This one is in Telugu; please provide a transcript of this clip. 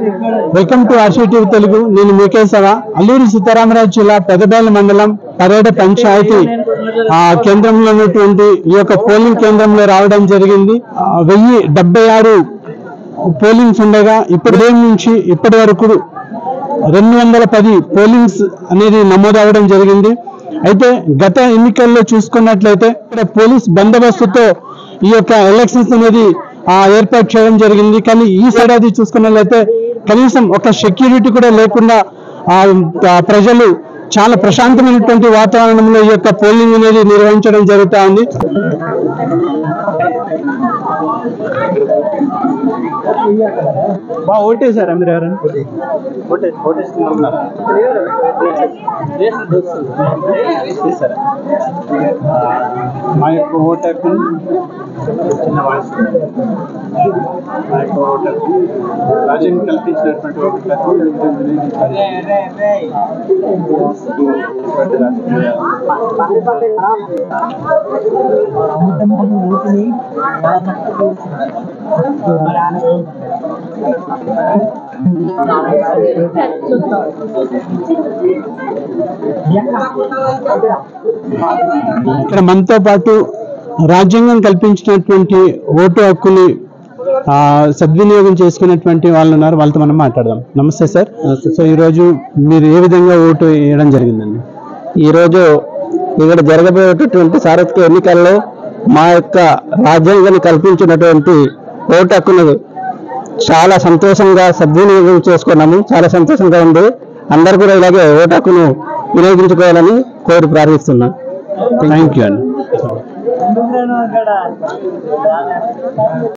Welcome to RCTV Telugu. నేను మీకేశవ. అల్లూరి సీతారామరాజు జిల్లా పెదబేల మండలం పరేడ పంచాయతీ కేంద్రంలో ఉన్నటువంటి ఈ యొక్క పోలింగ్ కేంద్రంలో రావడం జరిగింది. 1076 పోలింగ్స్ ఉండగా ఉదయం నుంచి ఇప్పటి వరకు 210 పోలింగ్స్ అనేది నమోదవడం జరిగింది. అయితే గత ఎన్నికల్లో చూసుకున్నట్లయితే ఇక్కడ పోలీస్ బందోబస్తుతో ఈ యొక్క ఎలక్షన్స్ అనేది ఏర్పాటు చేయడం జరిగింది. కానీ ఈ ఏడాది చూసుకున్నట్లయితే కనీసం ఒక సెక్యూరిటీ కూడా లేకుండా ప్రజలు చాలా ప్రశాంతమైనటువంటి వాతావరణంలో ఈ యొక్క పోలింగ్ అనేది నిర్వహించడం జరుగుతూ ఉంది. ఓటేసారా మీరు? ఎవరైనా మా యొక్క ఓటర్కు రాజ్యం కల్పించినటువంటి ఇక్కడ మనతో పాటు రాజ్యాంగం కల్పించినటువంటి ఓటు హక్కుని సద్వినియోగం చేసుకున్నటువంటి వాళ్ళు ఉన్నారు. వాళ్ళతో మనం మాట్లాడదాం. నమస్తే సార్. సో ఈరోజు మీరు ఏ విధంగా ఓటు వేయడం జరిగిందండి? ఈరోజు ఇక్కడ జరగబోయేటటువంటి సార్వత్రిక ఎన్నికల్లో మా యొక్క రాజ్యాంగాన్ని కల్పించినటువంటి ఓటు హక్కును చాలా సంతోషంగా సద్వినియోగం చేసుకున్నాము. చాలా సంతోషంగా ఉంది. అందరూ కూడా ఇలాగే ఓటు హక్కును వినియోగించుకోవాలని కోరి ప్రార్థిస్తున్నాను. థ్యాంక్ యూ అండి.